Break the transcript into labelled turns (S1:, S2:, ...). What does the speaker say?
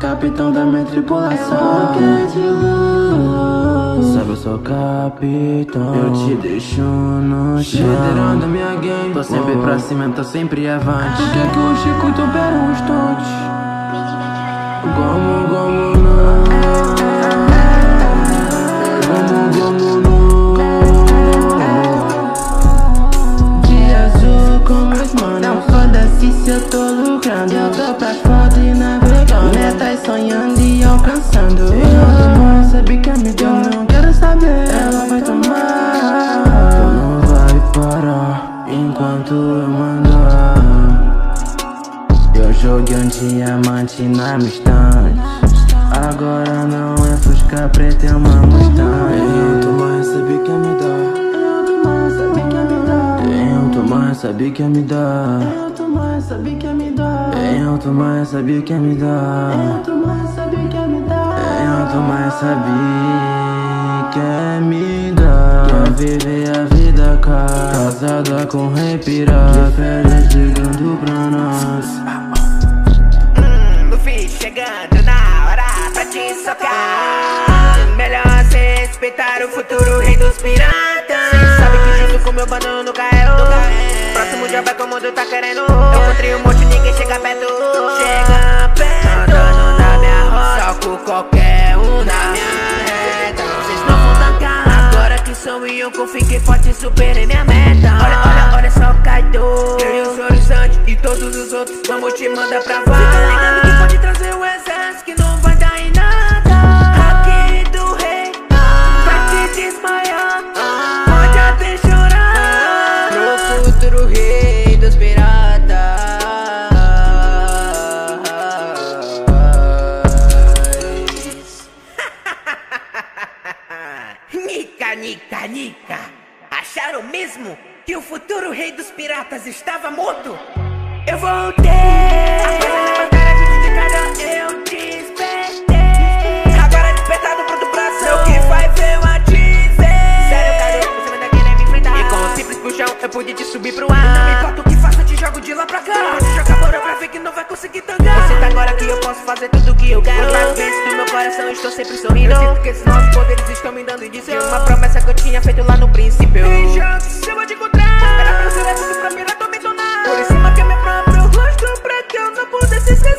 S1: capitão da minha tripulação. Sabe, eu sou capitão. Eu te deixo no chão, liderando minha gang. Tô sempre pra cima, tô sempre avante. Tu quer que o Chico te opere um instante? Gomo, gomo, não. Gomo, gomo, não. De azul com meus manos. Não foda-se se eu tô lucrando. Eu tô pra foto e navegando. Metas sonhando e alcançando. Eu não sabe que me deu, não quero saber. Ela vai tomar. Tu não vai parar enquanto eu mandar. Eu joguei um diamante na minha estante. Agora não é Fusca preta, é uma Mustang. Toma, sabe que me dá. Toma, sabe que me dá. Toma, sabe que me dá. Toma, sabe que me dá. Toma, sabe que me dá. Toma, sabe que me dá. Toma, sabe que me dá. Quer viver a vida cara, casada com rei pirata, velha chegando pra nós.
S2: Luffy chegando na hora pra te socar. Melhor cê respeitar o futuro rei dos piratas. Cê sabe que junto com meu bando nunca é o próximo job é como o mundo tá querendo. Eu encontrei um monte, ninguém chega perto. Chega perto, andando na minha roda, soco qualquer um na minha reta. Vocês não vão tancar. Agora que sou Yonko, fiquei forte e superei minha meta. Olha só o Kaido, eu e os horizontes e todos os outros, vamos te mandar pra vaga. Fica ligado que pode trazer o exército que não vai dar em nada. Aqui do rei vai te desmaiar, pode até chorar. Pro futuro rei dos piratas. Nica, nica, nica. Acharam mesmo que o futuro rei dos piratas estava morto? Eu voltei. Após a minha batalha de cada eu despertei. Agora despertado, pronto pra ação. O que vai ver eu ativei. Sério, cara, você vai daqui nem me enfrentar. E com um simples puxão eu pude te subir pro ar. Não me importa o que faça, te jogo de lá pra cá. Pode jogar bora pra ver que não vai conseguir tangar. Eu sinto agora que eu posso fazer tudo que eu quero. Mas vezes do meu coração estou sempre sorrindo. Eu sinto que esses nossos poderes estão me dando indício de uma promessa que eu tinha feito lá no princípio. E já se eu vou te encontrar, esperar pra ser tudo pra mim, não tô me tornar. Por cima que é meu próprio rosto, pra que eu não pudesse esquecer.